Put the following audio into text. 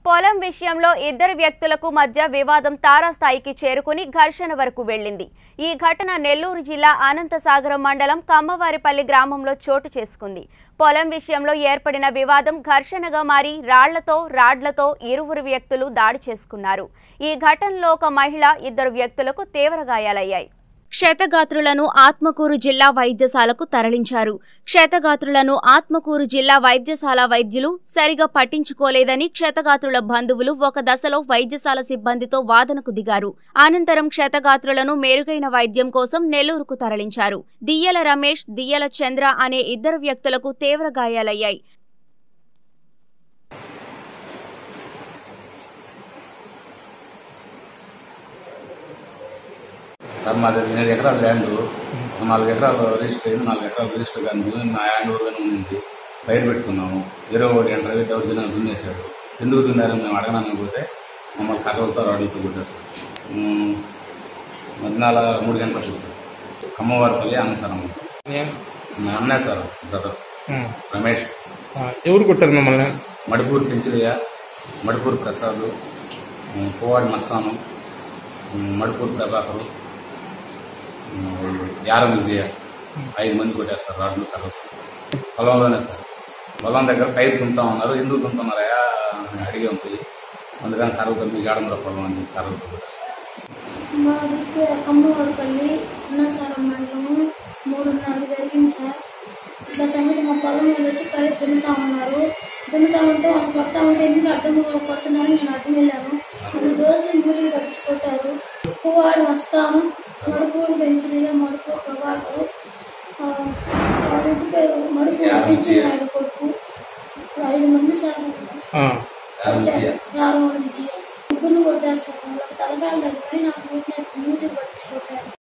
పొలం విషయంలో ఇద్దరు వ్యక్తులకు మధ్య వివాదం తారాస్థాయికి చేరుకుని ఘర్షణ వరకు వెళ్లింది। ఈ ఘటన నెల్లూరు జిల్లా అనంతసాగరం మండలం కమ్మవారిపల్లి గ్రామంలో చోటు చేసుకుంది। పొలం విషయంలో ఏర్పడిన వివాదం ఘర్షణగా మారి రాడ్లతో ఇరువురు వ్యక్తులు దాడి చేసుకున్నారు। ఈ ఘటనలో ఒక మహిళ ఇద్దరు వ్యక్తులకు తీవ్ర గాయాలయ్యాయి। క్షతగాత్రులను ఆత్మకూరు జిల్లా వైద్యశాలకు తరలించారు। క్షతగాత్రులను ఆత్మకూరు జిల్లా వైద్యశాల వైద్యులు సరిగా పట్టించుకోలేదని క్షతగాత్రుల బంధువులు ఒక దశలో వైద్యశాల సిబ్బందితో వాదనకు దిగారు। అనంతరం క్షతగాత్రులను మెరుగైన వైద్యం కోసం నెల్లూరుకు తరలించారు। దియ్యల రమేష్, దియ్యల చంద్ర అనే ఇద్దరు వ్యక్తులకు తీవ్ర గాయాలయ్యాయి। మాది 8 ఎకరాల ల్యాండ్ 4 ఎకరాలు రిజిస్టర్ అయింది, 4 ఎకరాలు రిజిస్టర్ కానీ నా హ్యాండ్ ఓవర్ ఉంది। పైరు పెట్టుకున్నాము, 21 ఎంటర్ దౌర్జన్యం దున్నేశాడు। ఎందుకు దున్నారని మేము అడగడానికి పోతే మమ్మల్ని కర్రలతో రాడ్లతో కొట్టేస్తారు। మధ్యాహ్నాల 3 గంటలకు చూస్తారు। కమ్మవారిపల్లి అన్నసారం అన్నే సార్ బ్రదర్ రమేష్। ఎవరు కొట్టారు మిమ్మల్ని? మడిపూరు పెంచిలయ్య, మడిపూరు ప్రసాద్, పోవాడి మస్తాను, మడిపూరు ప్రభాకరు, యారం విజయ 5 మంది కొట్టేస్తారు రాడ్లు కర్రలు। పొలంలోనే సార్, పొలం దగ్గర పైరు తుంటా ఉన్నారు। ఎందుకు తుంటున్నారా అని అడిగాం పోయి, అందుకని కర్రలతో మీ గాడంలో పొలం అని కర్రలతో కొట్టేస్తారు। మాది కమ్మవారిపల్లి అన్నసారం మండలము 3:30 జరిగింది సార్। ఇట్లా సంగతి మా పొలం మీద వచ్చి పైరు దున్నుతా ఉంటే వాళ్ళు కొడతా ఉంటే ఎందుకు అడ్డం కొడుతున్నారు, నేను అడ్డం వెళ్ళాను। వాళ్ళు దోశలు మూలికి పట్టించి కొట్టారు। పువ్వాడు వస్తాను, మడుపూరు పెంచిన మడుపూరు ప్రభాకరు, ఇంటి పేరు మడుపూరు పెంచిన ఆయన కొడుకు 5 మంది సార్। యారం విజయ ముగ్గురిని కొట్టారు సార్। వాళ్ళకి తలకాయలు తగ్గిపోయి నాకు మూతికి పట్టించి కొట్టారు।